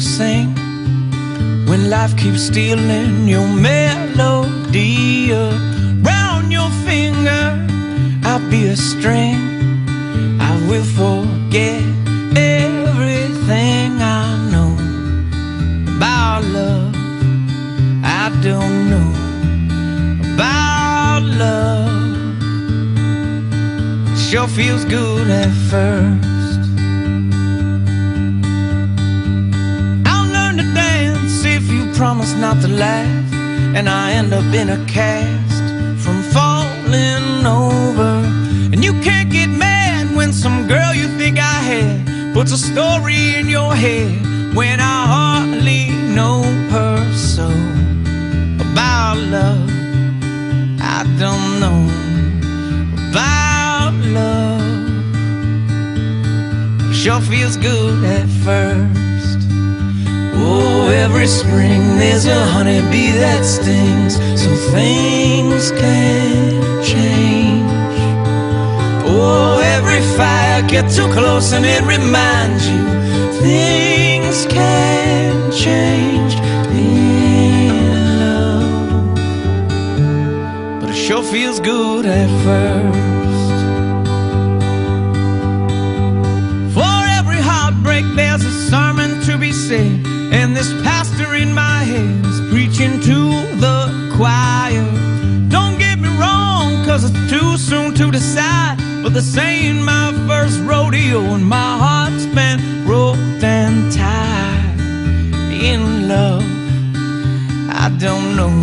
sing when life keeps stealing your melody. Around your finger I'll be a string. I will forget everything I know about love. I don't know about love. Sure feels good at first. I'll learn to dance if you promise not to laugh, and I end up in a cast from falling over. And you can't get mad when some girl you think I had puts a story in your head when I hardly know her. So about love, I don't know about love. Sure feels good at first. Oh, every spring there's a honeybee that stings, so things can change. Oh, every fire gets too close and it reminds you things can change in love. But it sure feels good at first. For every heartbreak there's a sermon to be said, and this pastor in my head is preaching to the choir. Don't get me wrong, 'cause it's too soon to decide, but this ain't my first rodeo, and my heart's been roped and tied in love. I don't know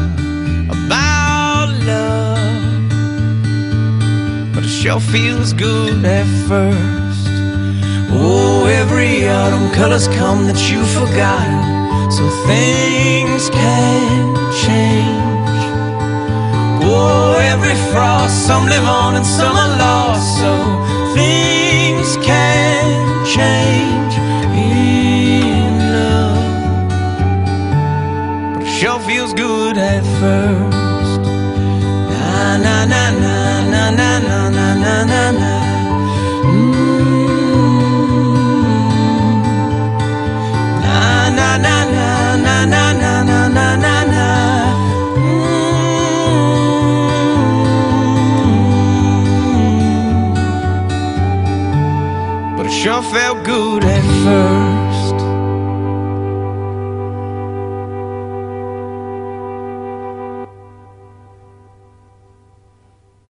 about love, but it sure feels good at first. Oh, every autumn colors come that you've forgotten, so things can change. Oh, every frost, some live on and some are lost, so things can change in love. But it sure feels good at first. Na na na na na na na na na na na. Na na na na na na na na na na. But it sure felt good at first.